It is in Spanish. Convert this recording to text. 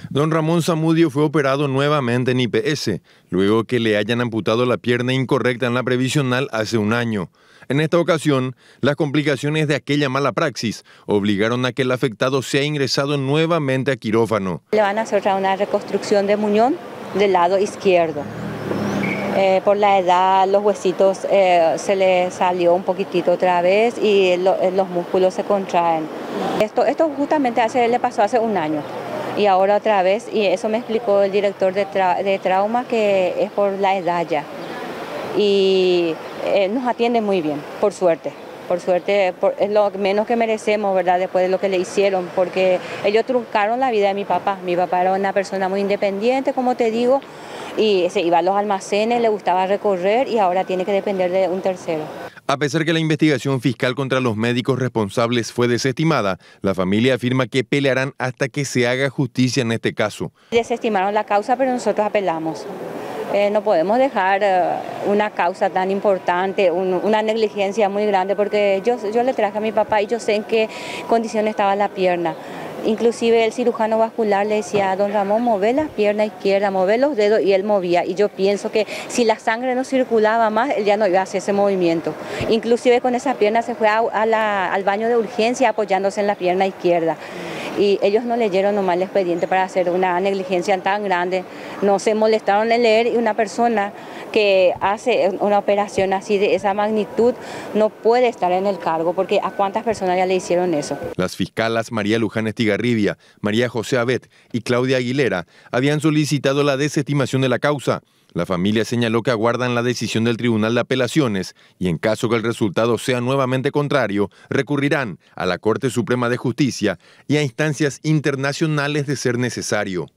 Don Ramón Zamudio fue operado nuevamente en IPS, luego que le hayan amputado la pierna incorrecta en la previsional hace un año. En esta ocasión, las complicaciones de aquella mala praxis obligaron a que el afectado sea ingresado nuevamente a quirófano. Le van a hacer una reconstrucción de muñón del lado izquierdo. Por la edad, los huesitos se le salió un poquitito otra vez y los músculos se contraen. Esto justamente le pasó hace un año. Y ahora otra vez, y eso me explicó el director de trauma, que es por la edad ya. Y nos atiende muy bien, por suerte. Por suerte, es lo menos que merecemos, ¿verdad? Después de lo que le hicieron, porque ellos truncaron la vida de mi papá. Mi papá era una persona muy independiente, como te digo, y se iba a los almacenes, le gustaba recorrer y ahora tiene que depender de un tercero. A pesar que la investigación fiscal contra los médicos responsables fue desestimada, la familia afirma que pelearán hasta que se haga justicia en este caso. Desestimaron la causa, pero nosotros apelamos. No podemos dejar una causa tan importante, una negligencia muy grande, porque yo le traje a mi papá y yo sé en qué condición estaba la pierna. Inclusive el cirujano vascular le decía a don Ramón, mover la pierna izquierda, mover los dedos, y él movía. Y yo pienso que si la sangre no circulaba más, él ya no iba a hacer ese movimiento. Inclusive con esa pierna se fue al baño de urgencia apoyándose en la pierna izquierda. Y ellos no leyeron nomás el expediente para hacer una negligencia tan grande. No se molestaron en leer, y una persona que hace una operación así de esa magnitud no puede estar en el cargo, porque ¿a cuántas personas ya le hicieron eso? Las fiscalas María Luján Estigarribia, María José Abet y Claudia Aguilera habían solicitado la desestimación de la causa. La familia señaló que aguardan la decisión del Tribunal de Apelaciones y en caso que el resultado sea nuevamente contrario, recurrirán a la Corte Suprema de Justicia y a instancias internacionales de ser necesario.